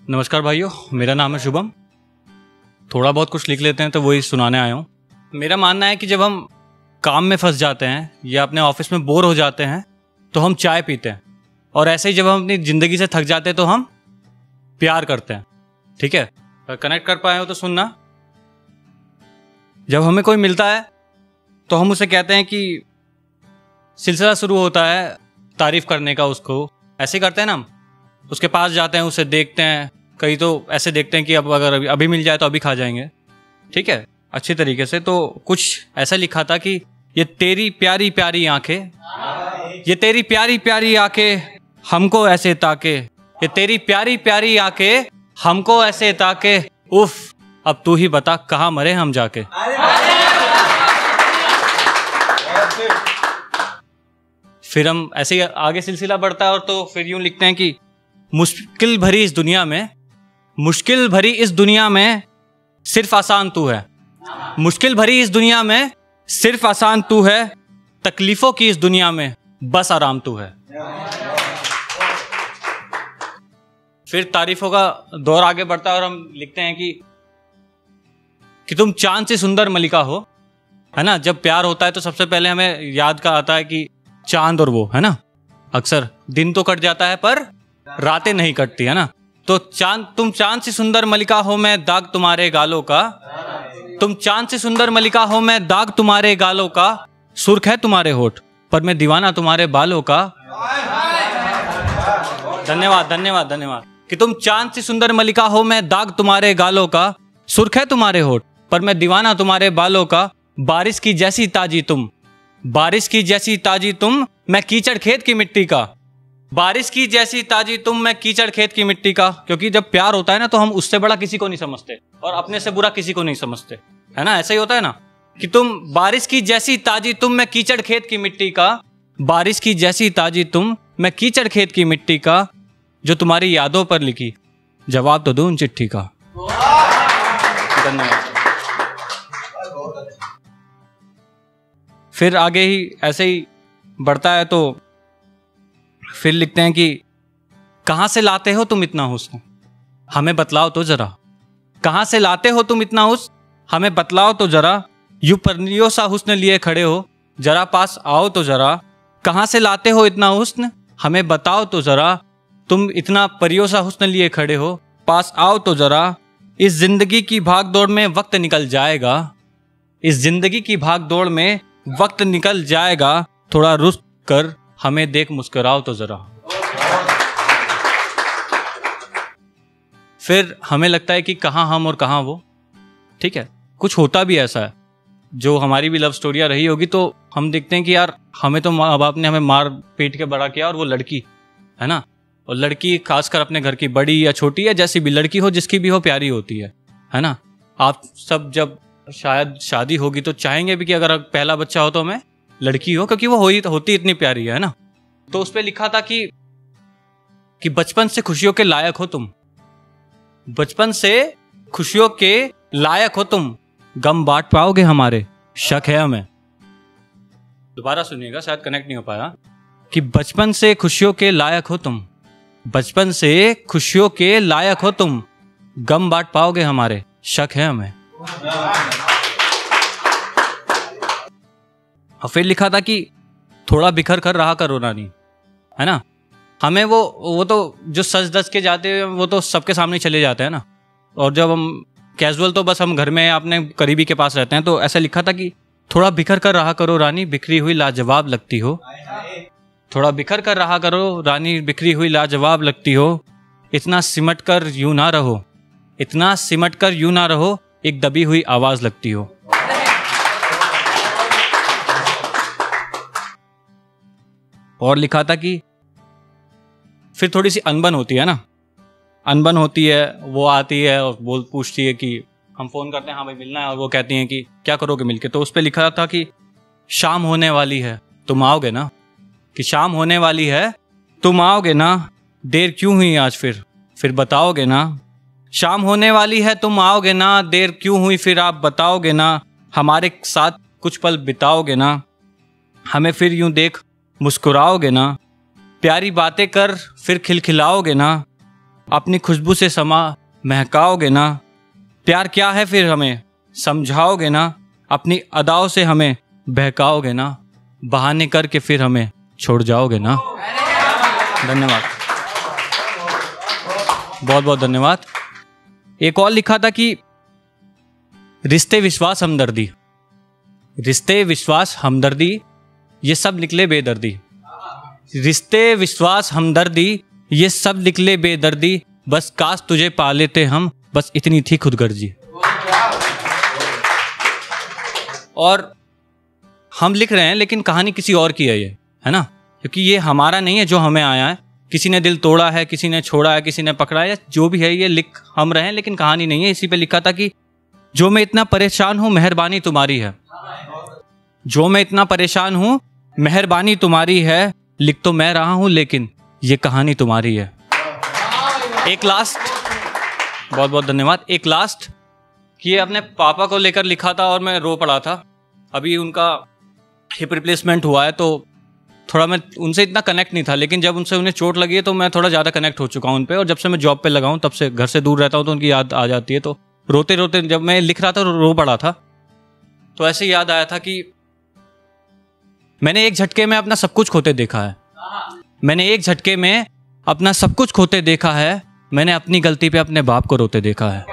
नमस्कार भाइयों, मेरा नाम है शुभम। थोड़ा बहुत कुछ लिख लेते हैं तो वही सुनाने आया हूँ। मेरा मानना है कि जब हम काम में फंस जाते हैं या अपने ऑफिस में बोर हो जाते हैं तो हम चाय पीते हैं, और ऐसे ही जब हम अपनी ज़िंदगी से थक जाते हैं तो हम प्यार करते हैं। ठीक है, अगर कनेक्ट कर पाए हो तो सुनना। जब हमें कोई मिलता है तो हम उसे कहते हैं कि सिलसिला शुरू होता है तारीफ़ करने का, उसको ऐसे करते हैं ना। हम उसके पास जाते हैं, उसे देखते हैं, कई तो ऐसे देखते हैं कि अब अगर अभी मिल जाए तो अभी खा जाएंगे। ठीक है, अच्छी तरीके से। तो कुछ ऐसा लिखा था कि ये तेरी प्यारी प्यारी आंखें, ये तेरी प्यारी प्यारी आंखें हमको ऐसे ताके, ये तेरी प्यारी प्यारी आंखें हमको ऐसे ताके, उफ अब तू ही बता कहाँ मरे हम जाके। फिर हम ऐसे ही आगे सिलसिला बढ़ता है, और तो फिर यूं लिखते हैं कि मुश्किल भरी इस दुनिया में, मुश्किल भरी इस दुनिया में सिर्फ आसान तू है, मुश्किल भरी इस दुनिया में सिर्फ आसान तू है, तकलीफों की इस दुनिया में बस आराम तू है। फिर तारीफों का दौर आगे बढ़ता है और हम लिखते हैं कि तुम चांद से सुंदर मलिका हो, है ना। जब प्यार होता है तो सबसे पहले हमें याद का आता है कि चांद और वो, है ना। अक्सर दिन तो कट जाता है पर रातें नहीं कटती, है ना। तो तुम चांद से सुंदर मलिका हो, मैं दाग तुम्हारे गालों का, तुम चांद से सुंदर मलिका हो, मैं दाग तुम्हारे गालों का, सुर्ख है तुम्हारे होठ पर मैं दीवाना तुम्हारे बालों का। धन्यवाद धन्यवाद धन्यवाद। कि तुम चांद से सुंदर मलिका हो, मैं दाग तुम्हारे गालों का, सुर्ख है तुम्हारे होठ पर मैं दीवाना तुम्हारे बालों का, बारिश की जैसी ताजी तुम, बारिश की जैसी ताजी तुम, मैं कीचड़ खेत की मिट्टी का, बारिश की जैसी ताजी तुम, मैं कीचड़ खेत की मिट्टी का। क्योंकि जब प्यार होता है ना तो हम उससे बड़ा किसी को नहीं समझते और अपने से बुरा किसी को नहीं समझते, है ना। ऐसा ही होता है ना कि तुम बारिश की जैसी ताजी तुम, मैं कीचड़ खेत की मिट्टी का, बारिश की जैसी ताजी तुम, मैं कीचड़ खेत की मिट्टी का, जो तुम्हारी यादों पर लिखी जवाब तो दूं उन चिट्ठी का। धन्यवाद। फिर आगे ही ऐसे ही बढ़ता है तो फिर लिखते हैं कि कहाँ से लाते हो तुम इतना हुस्न, हमें बतलाओ तो जरा, कहाँ से लाते हो तुम इतना हुस्न, हमें बतलाओ तो जरा, यूं परनियों सा हुस्न लिए खड़े हो, जरा पास आओ तो जरा, कहाँ से लाते हो इतना हुस्न, हमें बताओ तो जरा, तुम इतना परियों सा हुस्न लिए खड़े हो, पास आओ तो जरा, इस जिंदगी की भाग दौड़ में वक्त निकल जाएगा, इस जिंदगी की भाग दौड़ में वक्त निकल जाएगा, थोड़ा रुक कर हमें देख मुस्कुराओ तो जरा। फिर हमें लगता है कि कहाँ हम और कहाँ वो। ठीक है, कुछ होता भी ऐसा है, जो हमारी भी लव स्टोरियाँ रही होगी तो हम देखते हैं कि यार हमें तो माँ बाप ने हमें मार पीट के बड़ा किया, और वो लड़की, है ना, और लड़की खासकर अपने घर की बड़ी या छोटी या जैसी भी लड़की हो, जिसकी भी हो, प्यारी होती है ना। आप सब जब शायद शादी होगी तो चाहेंगे भी कि अगर पहला बच्चा हो तो हमें लड़की हो, क्योंकि वो होती इतनी प्यारी है ना। तो उस पे लिखा था कि बचपन से खुशियों के लायक हो तुम, बचपन से खुशियों के लायक हो तुम, गम बांट पाओगे हमारे, शक है हमें। दोबारा सुनिएगा, शायद कनेक्ट नहीं हो पाया। कि बचपन से खुशियों के लायक हो तुम, बचपन से खुशियों के लायक हो तुम, गम बांट पाओगे हमारे, शक है हमें। और फिर लिखा था कि थोड़ा बिखर कर रहा करो रानी, है ना। हमें वो तो जो सज धज के जाते हैं वो तो सबके सामने चले जाते हैं ना, और जब हम कैजुअल तो बस हम घर में अपने करीबी के पास रहते हैं। तो ऐसा लिखा था कि थोड़ा बिखर कर रहा करो रानी, बिखरी हुई लाजवाब लगती हो, थोड़ा बिखर कर रहा करो रानी, बिखरी हुई लाजवाब लगती हो, इतना सिमट कर यूं ना रहो, इतना सिमट कर यूं ना रहो, एक दबी हुई आवाज लगती हो। और लिखा था कि फिर थोड़ी सी अनबन होती है ना, अनबन होती है, वो आती है और पूछती है कि हम फ़ोन करते हैं, हाँ भाई मिलना है, और वो कहती हैं कि क्या करोगे मिलके। तो उस पर लिखा था कि शाम होने वाली है तुम आओगे ना, कि शाम होने वाली है तुम आओगे ना, देर क्यों हुई आज फिर बताओगे ना, शाम होने वाली है तुम आओगे ना, देर क्यों हुई फिर आप बताओगे ना, हमारे साथ कुछ पल बिताओगे ना, हमें फिर यूं देख मुस्कुराओगे ना, प्यारी बातें कर फिर खिलखिलाओगे ना, अपनी खुशबू से समा महकाओगे ना, प्यार क्या है फिर हमें समझाओगे ना, अपनी अदाओं से हमें बहकाओगे ना, बहाने करके फिर हमें छोड़ जाओगे ना। धन्यवाद, बहुत बहुत धन्यवाद। एक और लिखा था कि रिश्ते विश्वास हमदर्दी, रिश्ते विश्वास हमदर्दी ये सब निकले बेदर्दी, रिश्ते विश्वास हमदर्दी ये सब निकले बेदर्दी, बस काश तुझे पा लेते हम, बस इतनी थी खुदगर्जी। और हम लिख रहे हैं लेकिन कहानी किसी और की है ये, है ना, क्योंकि ये हमारा नहीं है जो हमें आया है। किसी ने दिल तोड़ा है, किसी ने छोड़ा है, किसी ने पकड़ा है, या जो भी है ये लिख हम रहे हैं लेकिन कहानी नहीं है। इसी पे लिखा था कि जो मैं इतना परेशान हूं मेहरबानी तुम्हारी है, जो मैं इतना परेशान हूं मेहरबानी तुम्हारी है, लिख तो मैं रहा हूं लेकिन ये कहानी तुम्हारी है। एक लास्ट, बहुत बहुत धन्यवाद। एक लास्ट कि ये अपने पापा को लेकर लिखा था और मैं रो पड़ा था। अभी उनका हिप रिप्लेसमेंट हुआ है तो थोड़ा मैं उनसे इतना कनेक्ट नहीं था, लेकिन जब उन्हें चोट लगी है तो मैं थोड़ा ज़्यादा कनेक्ट हो चुका हूँ उन पे। और जब से मैं जॉब पे लगा हूँ तब से घर से दूर रहता हूँ तो उनकी याद आ जाती है। तो रोते रोते जब मैं लिख रहा था रो पड़ा था। तो ऐसे याद आया था कि मैंने एक झटके में अपना सब कुछ खोते देखा है, मैंने एक झटके में अपना सब कुछ खोते देखा है, मैंने अपनी गलती पे अपने बाप को रोते देखा है।